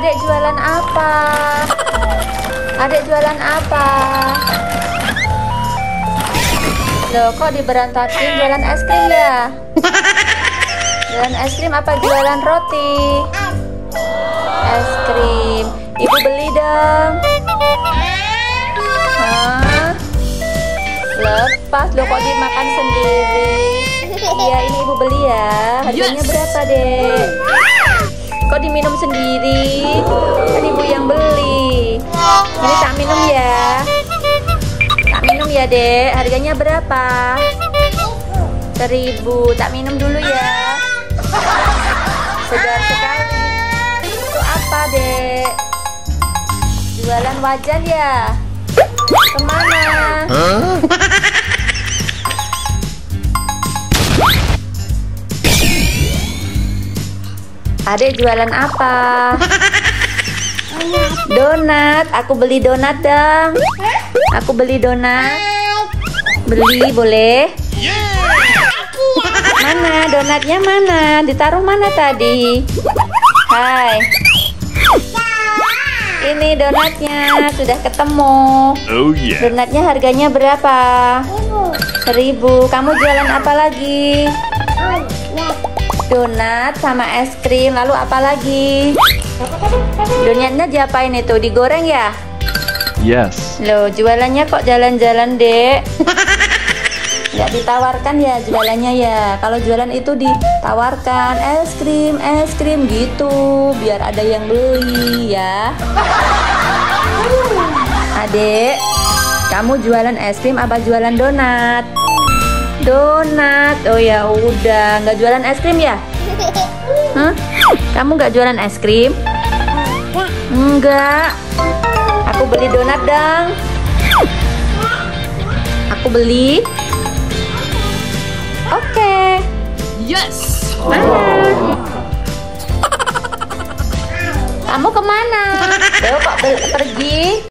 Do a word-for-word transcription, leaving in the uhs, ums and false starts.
Adek jualan apa? Adek jualan apa? Loh, kok diberantakin jualan es krim ya? Jualan es krim apa jualan roti? Es krim. Ibu beli dong. Hah? Lepas loh, kok dimakan sendiri? Iya, ini ibu beli ya. Harganya berapa, Dek? Kok diminum sendiri? Kan ibu yang beli. Ini tak minum ya. Tak minum ya, Dek. Harganya berapa? Seribu. Tak minum dulu ya. Segar sekali. Itu apa, Dek? Jualan wajan ya? Kemana? Huh? Adek jualan apa? Donat. Aku beli donat dong. Aku beli donat. Beli boleh? Mana donatnya, mana? Ditaruh mana tadi? Hai. Ini donatnya sudah ketemu. Oh yeah. Donatnya harganya berapa? Seribu. Kamu jualan apa lagi? Donat sama es krim. Lalu apa lagi? Donatnya diapain itu? Digoreng ya? Yes. Loh, jualannya kok jalan-jalan, Dek? Nggak ditawarkan ya jualannya ya? Kalau jualan itu ditawarkan es krim, es krim gitu, biar ada yang beli ya. Adek, kamu jualan es krim apa jualan donat? Donat. Oh ya udah, nggak jualan es krim ya? Hah? Kamu nggak jualan es krim? Enggak. Aku beli donat dong. Aku beli. Oke. Okay. Yes. Mana? Kamu kemana? Loh, kok pergi?